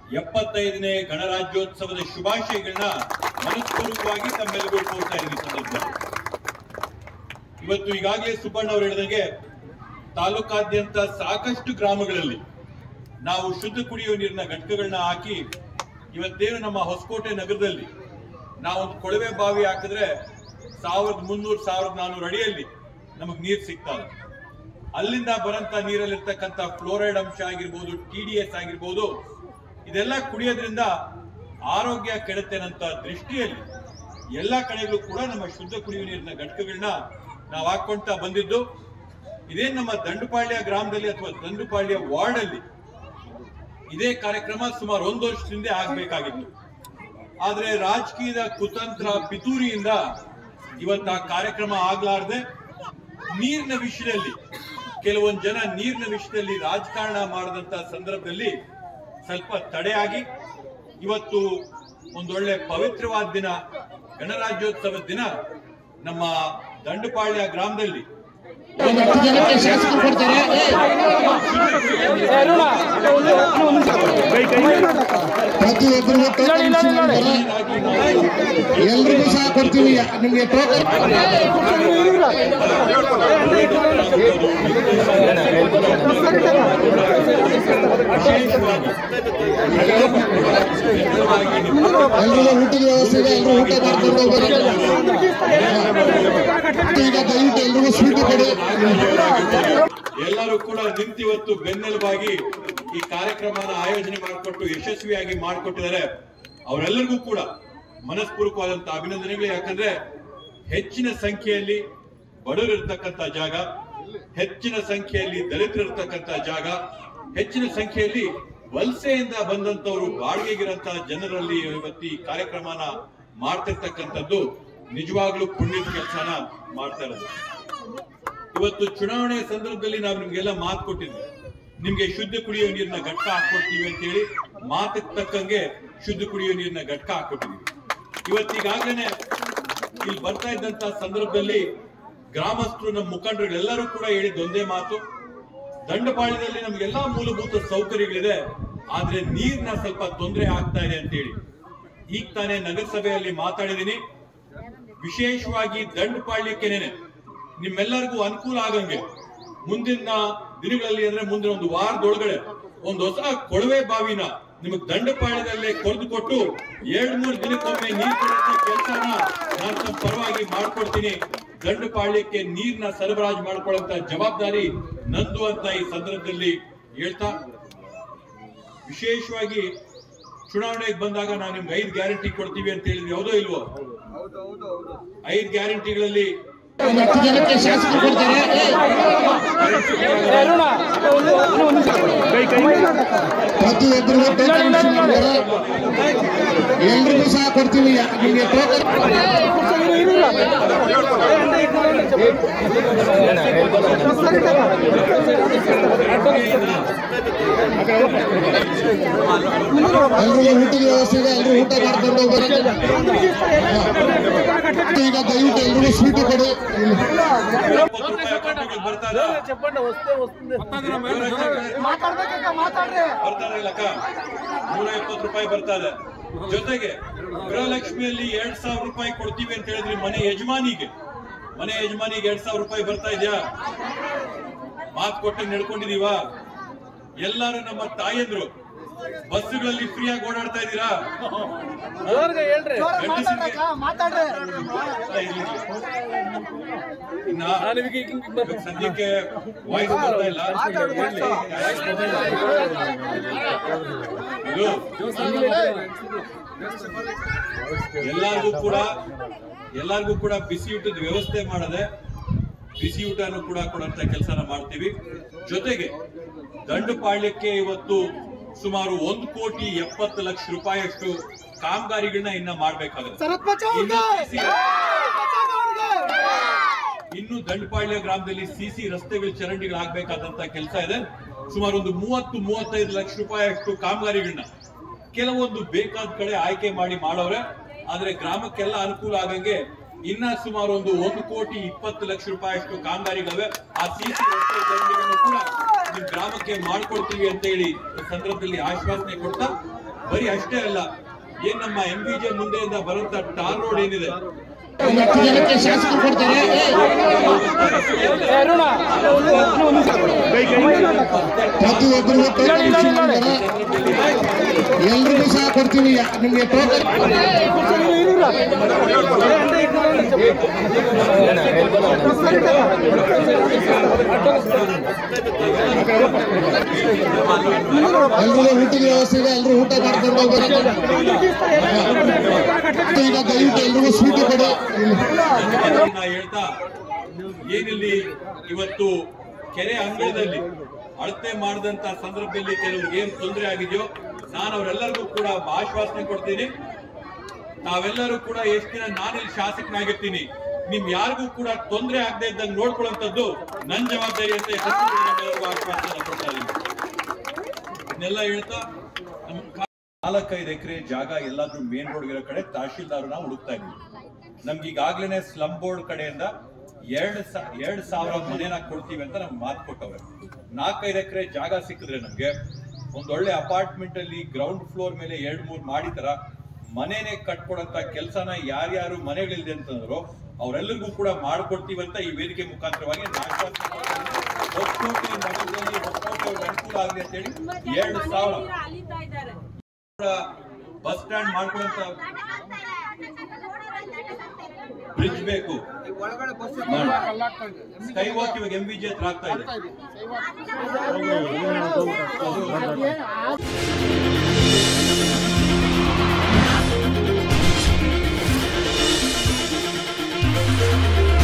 75ನೇ ಗಣರಾಜ್ಯೋತ್ಸವದ ಶುಭಾಶಯಗಳನ್ನ ಮನಸ್ಪೂರ್ವಕವಾಗಿ ತಮ್ಮೆಲ್ಲರಿಗೂ ಕೋರ್ತಾ ಇದ್ದೀವಿ ಸಂದರ್ಭದಲ್ಲಿ. ಇವತ್ತು ಈಗಾಗಲೇ ಸುಬ್ಬಣ್ಣ ಅವರು ಹೇಳಿದಂಗೆ ತಾಲೂಕಾದ್ಯಂತ ಸಾಕಷ್ಟು ಗ್ರಾಮಗಳಲ್ಲಿ ನಾವು ಶುದ್ಧ ಕುಡಿಯುವ ನೀರಿನ ಘಟಕಗಳನ್ನ ಹಾಕಿ ಇವತ್ತೇನು ನಮ್ಮ ಹೊಸಕೋಟೆ ನಗರದಲ್ಲಿ ನಾವೊಂದು ಕೊಳವೆ ಬಾವಿ ಹಾಕಿದ್ರೆ 1300-1400 ಅಡಿಯಲ್ಲಿ ನಮಗೆ ನೀರು ಸಿಗ್ತದೆ. ಅಲ್ಲಿಂದ ಬರಂತ ನೀರಲ್ಲಿರ್ತಕ್ಕಂಥ ಫ್ಲೋರೈಡ್ ಅಂಶ ಆಗಿರ್ಬೋದು, TDS ಆಗಿರ್ಬೋದು, ಇದೆಲ್ಲ ಕುಡಿಯೋದ್ರಿಂದ ಆರೋಗ್ಯ ಕೆಡುತ್ತೇನಂತ ದೃಷ್ಟಿಯಲ್ಲಿ ಎಲ್ಲ ಕಡೆಗಳು ಕೂಡ ನಮ್ಮ ಶುದ್ಧ ಕುಡಿಯುವ ನೀರಿನ ಘಟಕಗಳನ್ನ ನಾವು ಹಾಕೊಂತ ಬಂದಿದ್ದು. ಇದೇನು ನಮ್ಮ ದಂಡುಪಾಳ್ಯ ಗ್ರಾಮದಲ್ಲಿ ಅಥವಾ ದಂಡುಪಾಳ್ಯ ವಾರ್ಡ್ ಅಲ್ಲಿ ಇದೇ ಕಾರ್ಯಕ್ರಮ ಸುಮಾರು 1 ವರ್ಷದಿಂದ ಆಗ್ಬೇಕಾಗಿತ್ತು. ಆದ್ರೆ ರಾಜಕೀಯದ ಕುತಂತ್ರ ಪಿತೂರಿಯಿಂದ ಇವತ್ತು ಆ ಕಾರ್ಯಕ್ರಮ ಆಗ್ಲಾರ್ದೆ ನೀರಿನ ವಿಷಯದಲ್ಲಿ ಕೆಲವೊಂದು ಜನ ನೀರಿನ ವಿಷಯದಲ್ಲಿ ರಾಜಕಾರಣ ಮಾಡಿದಂತ ಸಂದರ್ಭದಲ್ಲಿ ಸ್ವಲ್ಪ ತಡೆಯಾಗಿ ಇವತ್ತು ಒಂದೊಳ್ಳೆ ಪವಿತ್ರವಾದ ದಿನ ಗಣರಾಜ್ಯೋತ್ಸವದ ದಿನ ನಮ್ಮ ದಂಡುಪಾಳ್ಯ ಗ್ರಾಮದಲ್ಲಿ ಎಲ್ರಿಗೂ ಸಹ ಕೊಡ್ತೀವಿ ನಿಮಗೆ ಎಲ್ರಿಗೂ ಊಟದ ವ್ಯವಸ್ಥೆ ಇದೆ. ಎಲ್ಲರೂ ಊಟ ಮಾಡ್ಕೊಂಡು ಈಗ ದಯವಿಟ್ಟು ಎಲ್ರಿಗೂ ಸ್ವೀಟ್ ಕೊಡಿ. ಎಲ್ಲರೂ ಕೂಡ ನಿಂತಿವತ್ತು ಬೆನ್ನೆಲುಬಾಗಿ ಈ ಕಾರ್ಯಕ್ರಮನ ಆಯೋಜನೆ ಮಾಡಿಕೊಟ್ಟು ಯಶಸ್ವಿಯಾಗಿ ಮಾಡಿಕೊಟ್ಟಿದ್ದಾರೆ. ಅವರೆಲ್ಲರಿಗೂ ಕೂಡ ಮನಸ್ಪೂರ್ವಕವಾದಂತಹ ಅಭಿನಂದನೆಗಳು. ಯಾಕಂದ್ರೆ ಹೆಚ್ಚಿನ ಸಂಖ್ಯೆಯಲ್ಲಿ ಬಡವರು ಇರ್ತಕ್ಕಂಥ ಜಾಗ, ಹೆಚ್ಚಿನ ಸಂಖ್ಯೆಯಲ್ಲಿ ದಲಿತರಿರ್ತಕ್ಕಂಥ ಜಾಗ, ಹೆಚ್ಚಿನ ಸಂಖ್ಯೆಯಲ್ಲಿ ವಲಸೆಯಿಂದ ಬಂದಂತವರು ಬಾಡಿಗೆಗಿರಂತಹ ಜನರಲ್ಲಿ ಇವತ್ತು ಈ ಕಾರ್ಯಕ್ರಮನ ಮಾಡ್ತಿರ್ತಕ್ಕಂಥದ್ದು ನಿಜವಾಗ್ಲೂ ಪುಣ್ಯದ ಕೆಲಸನ ಮಾಡ್ತಾ ಇರೋದು. ಇವತ್ತು ಚುನಾವಣೆ ಸಂದರ್ಭದಲ್ಲಿ ನಾವು ನಿಮ್ಗೆಲ್ಲ ಮಾತು ಕೊಟ್ಟಿದ್ವಿ, ನಿಮ್ಗೆ ಶುದ್ಧ ಕುಡಿಯುವ ನೀರಿನ ಘಟಕ ಹಾಕೊಡ್ತೀವಿ ಅಂತ ಹೇಳಿ ಮಾತಕ್ಕೆ ತಕ್ಕಂಗೆ ಶುದ್ಧ ಕುಡಿಯುವ ನೀರಿನ ಘಟಕ ಹಾಕೊಟ್ಟಿದ್ವಿ. ಇವತ್ತೀಗಾಗಲೇ ಇಲ್ಲಿ ಬರ್ತಾ ಇದ್ದಂತ ಸಂದರ್ಭದಲ್ಲಿ ಗ್ರಾಮಸ್ಥರು, ನಮ್ಮ ಮುಖಂಡರುಗಳೆಲ್ಲರೂ ಕೂಡ ಹೇಳಿದ ಒಂದೇ ಮಾತು, ದಂಡಪಾಳ್ಯದಲ್ಲಿ ನಮ್ಗೆಲ್ಲಾ ಮೂಲಭೂತ ಸೌಕರ್ಯಗಳಿದೆ, ಆದ್ರೆ ನೀರಿನ ಸ್ವಲ್ಪ ತೊಂದರೆ ಆಗ್ತಾ ಇದೆ ಅಂತ ಹೇಳಿ. ಈಗ ತಾನೇ ನಗರಸಭೆಯಲ್ಲಿ ಮಾತಾಡಿದೀನಿ. ವಿಶೇಷವಾಗಿ ದಂಡಪಾಳ್ಯಕ್ಕೇನೆ ನಿಮ್ಮೆಲ್ಲರಿಗೂ ಅನುಕೂಲ ಆಗಂಗೆ ಮುಂದಿನ ದಿನಗಳಲ್ಲಿ, ಅಂದ್ರೆ ಮುಂದಿನ ಒಂದು ವಾರದೊಳಗಡೆ ಒಂದು ಹೊಸ ಕೊಳವೆ ಬಾವಿನ ನಿಮಗೆ ದಂಡಪಾಳ್ಯದಲ್ಲೇ ಕೊರೆದು ಕೊಟ್ಟು 2-3 ದಿನಕ್ಕೊಮ್ಮೆ ನೀರು ಕೊಡುವಂತ ಕೆಲಸನ ನಾನು ತಮ್ಮ ಪರವಾಗಿ ಮಾಡ್ಕೊಡ್ತೀನಿ. ದಂಡಪಾಳ್ಯಕ್ಕೆ ನೀರಿನ ಸರಬರಾಜು ಮಾಡ್ಕೊಳ್ಳುವಂತ ಜವಾಬ್ದಾರಿ ನಂದು ಅಂತ ಈ ಸಂದರ್ಭದಲ್ಲಿ ಹೇಳ್ತಾ, ವಿಶೇಷವಾಗಿ ಚುನಾವಣೆಗೆ ಬಂದಾಗ ನಾವು ನಿಮ್ಗೆ 5 ಗ್ಯಾರಂಟಿ ಕೊಡ್ತೀವಿ ಅಂತ ಹೇಳಿದ್ವಿ, ಯಾವುದೋ ಇಲ್ವೋ? 5 ಗ್ಯಾರಂಟಿಗಳಲ್ಲಿ ಜನಕ್ಕೆ ಶಾಸಕರು ಕೊಡ್ತಾರೆ. ಪ್ರತಿಯೊಬ್ಬರಿಗೂ ಎಲ್ರಿಗೂ ಸಹ ಕೊಡ್ತೀವಿ ನಿಮಗೆ ಎಲ್ರಿಗೂ ಊಟದ ವ್ಯವಸ್ಥೆ ಇದೆ. ಎಲ್ಲರೂ ಊಟ ಮಾಡ್ಕೊಂಡು ಈಗ ದಯವಿಟ್ಟು ಎಲ್ರಿಗೂ ಸ್ವೀಟ್ ಕೊಡಿ. ಬರ್ತಾರೆ ₹120 ಬರ್ತಾ ಇದೆ. ಜೊತೆಗೆ ಗೃಹಲಕ್ಷ್ಮಿಯಲ್ಲಿ 2,000 ರೂಪಾಯಿ ಕೊಡ್ತೀವಿ ಅಂತ ಹೇಳಿದ್ರಿ ಮನೆ ಯಜಮಾನಿಗೆ. ₹2,000 ಬರ್ತಾ ಇದೆಯಾ? ಮಾತು ಕೊಟ್ಟು ನಡ್ಕೊಂಡಿದೀವ? ಎಲ್ಲರೂ ನಮ್ಮ ತಾಯಂದ್ರು ಬಸ್ಸುಗಳಲ್ಲಿ ಫ್ರೀಯಾಗಿ ಓಡಾಡ್ತಾ ಇದ್ದೀರಾ? ಸದ್ಯಕ್ಕೆ ವಾಯ್ಸ್ ಬರ್ತಾ ಇಲ್ಲ. ಎಲ್ಲರಿಗೂ ಕೂಡ ಬಿಸಿ ಊಟದ ವ್ಯವಸ್ಥೆ ಮಾಡದೆ ಬಿಸಿ ಊಟನೂ ಕೂಡ ಕೊಡುವಂತ ಕೆಲಸನ ಮಾಡ್ತೀವಿ. ಜೊತೆಗೆ ದಂಡುಪಾಳ್ಯಕ್ಕೆ ಇವತ್ತು ಸುಮಾರು 1,70,00,000 ರೂಪಾಯಿಯಷ್ಟು ಕಾಮಗಾರಿಗಳನ್ನ ಇನ್ನ ಮಾಡ್ಬೇಕಾಗುತ್ತೆ. ಇನ್ನು ದಂಡಪಾಳ್ಯ ಗ್ರಾಮದಲ್ಲಿ ಸಿಸಿ ರಸ್ತೆಗಳ ಚರಂಡಿಗಳು ಆಗ್ಬೇಕಾದಂತ ಕೆಲಸ ಇದೆ. ಸುಮಾರು ಒಂದು 30-35 ಲಕ್ಷ ರೂಪಾಯಿಯಷ್ಟು ಕಾಮಗಾರಿಗಳನ್ನ ಕೆಲವೊಂದು ಬೇಕಾದ ಕಡೆ ಆಯ್ಕೆ ಮಾಡಿ ಮಾಡೋರೆ. ಆದ್ರೆ ಗ್ರಾಮಕ್ಕೆಲ್ಲ ಅನುಕೂಲ ಆಗಂಗೆ ಇನ್ನ ಸುಮಾರು ಒಂದು 1,20,00,000 ರೂಪಾಯಿಯಷ್ಟು ಕಾಮಗಾರಿಗಳಿವೆ. ಆ ಸಿಸಿ ರಸ್ತೆ ಚರಂಡಿಗಳನ್ನು ಕೂಡ ನಿಮ್ ಗ್ರಾಮಕ್ಕೆ ಮಾಡ್ಕೊಡ್ತೀವಿ ಅಂತ ಹೇಳಿ ಸಂದರ್ಭದಲ್ಲಿ ಆಶ್ವಾಸನೆ ಕೊಡ್ತಾ ಬರೀ ಅಷ್ಟೇ ಅಲ್ಲ, ಏನ್ ನಮ್ಮ MBJ ಮುಂದೆಯಿಂದ ಬರುವಂತ ಟಾರ್ ರೋಡ್ ಏನಿದೆ, 10 ಜನಕ್ಕೆ ಶಾಸಕರು ಕೊಡ್ತಾರೆ. ಪ್ರತಿಯೊಬ್ಬರಿಗೂ ಎಲ್ರಿಗೂ ಸಹ ಕೊಡ್ತೀವಿ ನಿಮಗೆ ಟೋಕನ್. ಎಲ್ರಿಗೂ ಊಟದ ವ್ಯವಸ್ಥೆ ಇದೆ, ಎಲ್ಲರೂ ಊಟ ಮಾಡ್ಕೊಂಡು ಹೋಗ್ಬೇಕು. ಈಗ ದಯವಿಟ್ಟು ಎಲ್ರಿಗೂ ಸ್ವೀಟ್ ಕೊಡಿ. ಹೇಳ್ತಾ ಏನಿಲ್ಲಿ ಇವತ್ತು ಕೆರೆ ಅಂಗಳದಲ್ಲಿ ಅಳತೆ ಮಾಡಿದಂತ ಸಂದರ್ಭದಲ್ಲಿ ಕೆಲವ್ರಿಗೆ ಏನ್ ತೊಂದರೆ ಆಗಿದೆಯೋ, ನಾನು ಅವರೆಲ್ಲರಿಗೂ ಕೂಡ ಆಶ್ವಾಸನೆ ಕೊಡ್ತೀನಿ. ತಾವೆಲ್ಲರೂ ಕೂಡ ಎಷ್ಟು ದಿನ ನಾನಿಲ್ಲಿ ಶಾಸಕನಾಗಿರ್ತೀನಿ, ನಿಮ್ ಯಾರಿಗೂ ಕೂಡ ತೊಂದರೆ ಆಗದೆ ಇದ್ದಂಗೆ ನೋಡ್ಕೊಳ್ಳುವಂಥದ್ದು ನನ್ನ ಜವಾಬ್ದಾರಿ ಅಂತ ಆಶ್ವಾಸನೆ ಕೊಡ್ತಾ ಇದ್ದೀನಿ. ಇದನ್ನೆಲ್ಲ ಹೇಳ್ತಾ 4-5 ಎಕರೆ ಜಾಗ ಎಲ್ಲಾದ್ರೂ ಮೇನ್ ರೋಡ್ ಇರೋ ಕಡೆ ತಹಶೀಲ್ದಾರ್ ನಾವು ಹುಡುಕ್ತಾ ಇದ್ದೀವಿ. ನಮ್ಗೆ ಈಗಾಗ್ಲೇನೆ ಸ್ಲಮ್ ಬೋರ್ಡ್ ಕಡೆಯಿಂದ 2,000 ಮನೆನ ಕೊಡ್ತೀವಿ ಅಂತ ನಮ್ಗೆ ಮಾತು ಕೊಟ್ಟವ್ರೆ. 4-5 ಎಕರೆ ಜಾಗ ಸಿಕ್ಕಿದ್ರೆ ನಮ್ಗೆ ಒಂದೊಳ್ಳೆ ಅಪಾರ್ಟ್ಮೆಂಟ್ ಅಲ್ಲಿ ಗ್ರೌಂಡ್ ಫ್ಲೋರ್ ಮೇಲೆ 2-3 ಮಾಡಿ ತರ ಮನೆನೇ ಕಟ್ಕೊಡಂತ ಕೆಲಸನ ಯಾರ್ಯಾರು ಮನೆಗಳಿದೆ ಅಂತಂದ್ರು ಅವರೆಲ್ಲರಿಗೂ ಕೂಡ ಮಾಡ್ಕೊಡ್ತೀವಿ ಅಂತ ಈ ವೇದಿಕೆ ಮುಖಾಂತರವಾಗಿ ಒಕ್ಕೂಟಿ ನಗರದಲ್ಲಿ ಅನುಕೂಲ ಆಗಲಿ ಅಂತ ಹೇಳಿ 2,000 ಬಸ್ ಸ್ಟ್ಯಾಂಡ್ ಮಾಡ್ಕೊಡಂತ ಬ್ರಿಡ್ಜ್ ಬೇಕು. ಸ್ಕೈ ವಾಕ್ ಇವಾಗ MBJ ಹತ್ರ ಆಗ್ತಾ ಇದೆ.